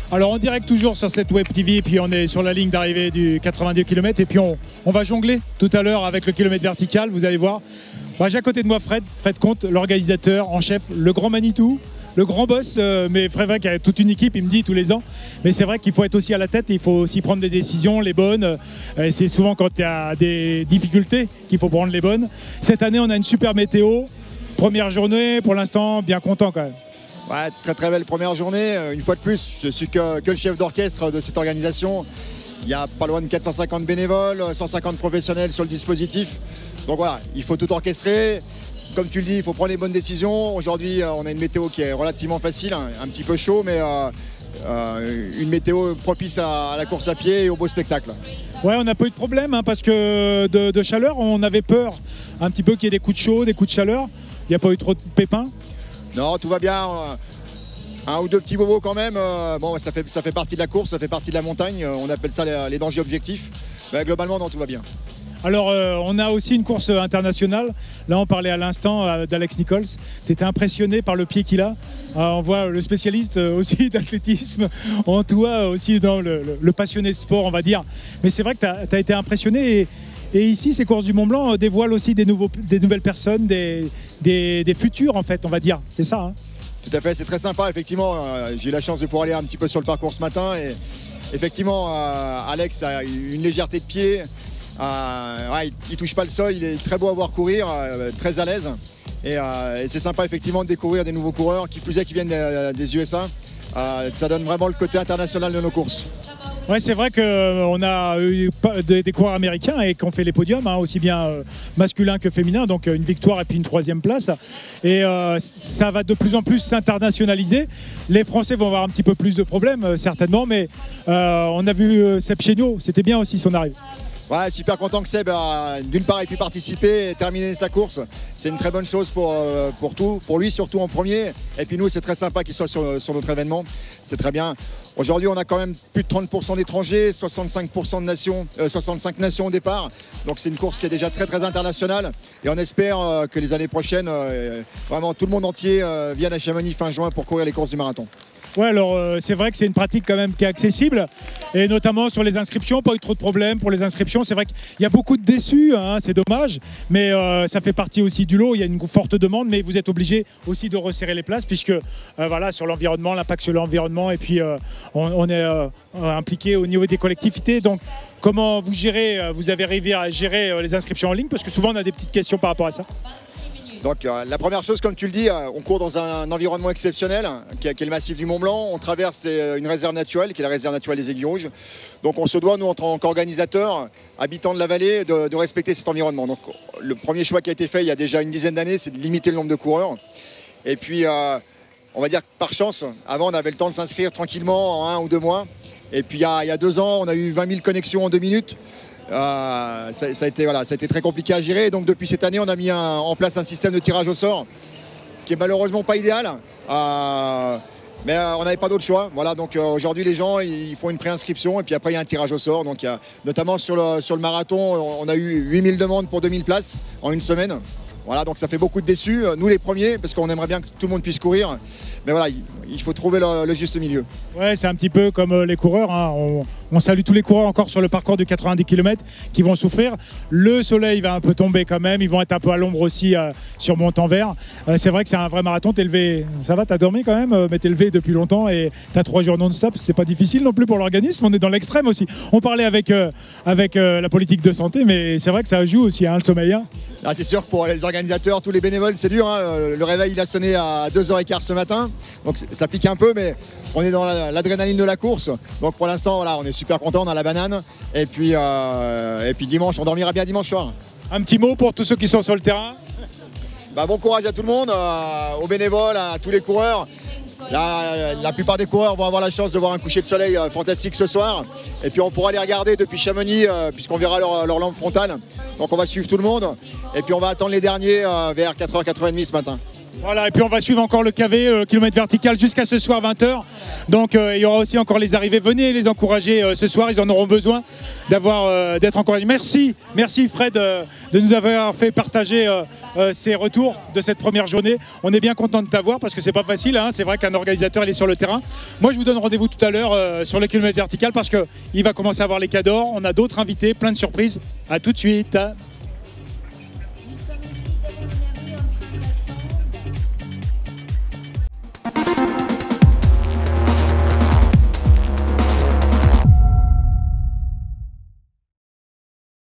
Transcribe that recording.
Alors en direct toujours sur cette web TV, puis on est sur la ligne d'arrivée du 82 km et puis on va jongler tout à l'heure avec le kilomètre vertical, vous allez voir. Bah, j'ai à côté de moi Fred Comte, l'organisateur en chef, le grand Manitou, le grand boss, mais Fred qui a toute une équipe, il me dit tous les ans. Mais c'est vrai qu'il faut être aussi à la tête, il faut aussi prendre des décisions, les bonnes. Et c'est souvent quand il y a des difficultés qu'il faut prendre les bonnes. Cette année, on a une super météo. Première journée, pour l'instant, bien content quand même. Ouais, très très belle première journée. Une fois de plus, je suis que le chef d'orchestre de cette organisation. Il y a pas loin de 450 bénévoles, 150 professionnels sur le dispositif. Donc voilà, il faut tout orchestrer. Comme tu le dis, il faut prendre les bonnes décisions. Aujourd'hui, on a une météo qui est relativement facile, un petit peu chaud, mais une météo propice à la course à pied et au beau spectacle. Ouais, on n'a pas eu de problème parce que de chaleur, on avait peur un petit peu qu'il y ait des coups de chaud, des coups de chaleur. Il n'y a pas eu trop de pépins. Non, tout va bien. Un ou deux petits bobos quand même. Bon, ça fait partie de la course, ça fait partie de la montagne. On appelle ça les dangers objectifs. Mais globalement, non, tout va bien. Alors, on a aussi une course internationale. Là, on parlait à l'instant d'Alex Nichols. Tu étais impressionné par le pied qu'il a. On voit le spécialiste aussi d'athlétisme en toi, aussi dans le passionné de sport, on va dire. Mais c'est vrai que tu as été impressionné. Et ici, ces courses du Mont Blanc dévoilent aussi des nouvelles personnes, des futurs, en fait, on va dire. C'est ça, hein. Tout à fait, c'est très sympa. Effectivement, j'ai eu la chance de pouvoir aller un petit peu sur le parcours ce matin. Et effectivement, Alex a une légèreté de pied. Ouais, il touche pas le sol, il est très beau à voir courir, très à l'aise. Et c'est sympa, effectivement, de découvrir des nouveaux coureurs, qui plus est, qui viennent des USA. Ça donne vraiment le côté international de nos courses. Ouais, c'est vrai qu'on a eu des coureurs américains et qu'on fait les podiums, aussi bien masculin que féminin, donc une victoire et puis une 3e place. Et ça va de plus en plus s'internationaliser. Les Français vont avoir un petit peu plus de problèmes, certainement, mais on a vu Seb Chéniaud, c'était bien aussi son arrivée. Ouais, super content que Seb, d'une part, ait pu participer et terminer sa course. C'est une très bonne chose pour lui, surtout en premier. Et puis nous, c'est très sympa qu'il soit sur notre événement. C'est très bien. Aujourd'hui, on a quand même plus de 30% d'étrangers, 65% de nations, 65 nations au départ. Donc c'est une course qui est déjà très très internationale. Et on espère que les années prochaines, vraiment tout le monde entier vienne à Chamonix fin juin pour courir les courses du marathon. Ouais, alors c'est vrai que c'est une pratique quand même qui est accessible et notamment sur les inscriptions, pas eu trop de problèmes pour les inscriptions. C'est vrai qu'il y a beaucoup de déçus, c'est dommage, mais ça fait partie aussi du lot. Il y a une forte demande, mais vous êtes obligé aussi de resserrer les places puisque voilà, sur l'environnement, l'impact sur l'environnement et puis on est impliqué au niveau des collectivités. Donc comment vous gérez, vous avez arrivé à gérer les inscriptions en ligne parce que souvent on a des petites questions par rapport à ça. Donc la première chose, comme tu le dis, on court dans un environnement exceptionnel qui est le massif du Mont Blanc. On traverse une réserve naturelle qui est la réserve naturelle des Aiguilles Rouges. Donc on se doit, nous en tant qu'organisateurs, habitants de la vallée, de respecter cet environnement. Donc le premier choix qui a été fait il y a déjà une dizaine d'années, c'est de limiter le nombre de coureurs. Et puis on va dire que par chance, avant on avait le temps de s'inscrire tranquillement en 1 ou 2 mois. Et puis il y a 2 ans, on a eu 20 000 connexions en 2 minutes. Ça a été très compliqué à gérer. Donc depuis cette année, on a mis en place un système de tirage au sort qui est malheureusement pas idéal. Mais on n'avait pas d'autre choix. Voilà, donc aujourd'hui, les gens ils font une préinscription et puis après, il y a un tirage au sort. Donc, notamment sur le marathon, on a eu 8000 demandes pour 2000 places en une semaine. Voilà, donc ça fait beaucoup de déçus. Nous, les premiers, parce qu'on aimerait bien que tout le monde puisse courir. Mais voilà, il faut trouver le juste milieu. Ouais, c'est un petit peu comme les coureurs. On salue tous les coureurs encore sur le parcours de 90 km qui vont souffrir. Le soleil va un peu tomber quand même. Ils vont être un peu à l'ombre aussi sur Montanvert. C'est vrai que c'est un vrai marathon. T'es levé, ça va, t'as dormi quand même, mais t'es levé depuis longtemps et t'as 3 jours non-stop. C'est pas difficile non plus pour l'organisme. On est dans l'extrême aussi. On parlait avec la politique de santé, mais c'est vrai que ça joue aussi, le sommeil. Ah, c'est sûr que pour les organisateurs, tous les bénévoles, c'est dur. Le réveil, il a sonné à 2h15 ce matin. Donc ça pique un peu, mais on est dans l'adrénaline de la course. Donc pour l'instant, voilà, on est super content, on a la banane. Et puis dimanche, on dormira bien dimanche soir. Un petit mot pour tous ceux qui sont sur le terrain. Bon courage à tout le monde, aux bénévoles, à tous les coureurs. La plupart des coureurs vont avoir la chance de voir un coucher de soleil fantastique ce soir. Et puis on pourra les regarder depuis Chamonix, puisqu'on verra leur lampe frontale. Donc on va suivre tout le monde. Et puis on va attendre les derniers vers 4h, 4h30 ce matin. Voilà, et puis on va suivre encore le KV, le kilomètre vertical, jusqu'à ce soir 20h. Donc il y aura aussi encore les arrivées. Venez les encourager ce soir, ils en auront besoin d'être encouragés. Merci Fred de nous avoir fait partager ces retours de cette première journée. On est bien content de t'avoir parce que c'est pas facile, hein. C'est vrai qu'un organisateur il est sur le terrain. Moi je vous donne rendez-vous tout à l'heure sur le kilomètre vertical parce qu'il va commencer à avoir les cadors. On a d'autres invités, plein de surprises. À tout de suite.